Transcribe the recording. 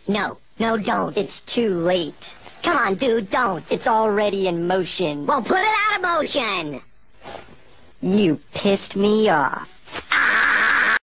No, don't. It's too late. Come on, dude, don't. It's already in motion. Well, put it out of motion! You pissed me off.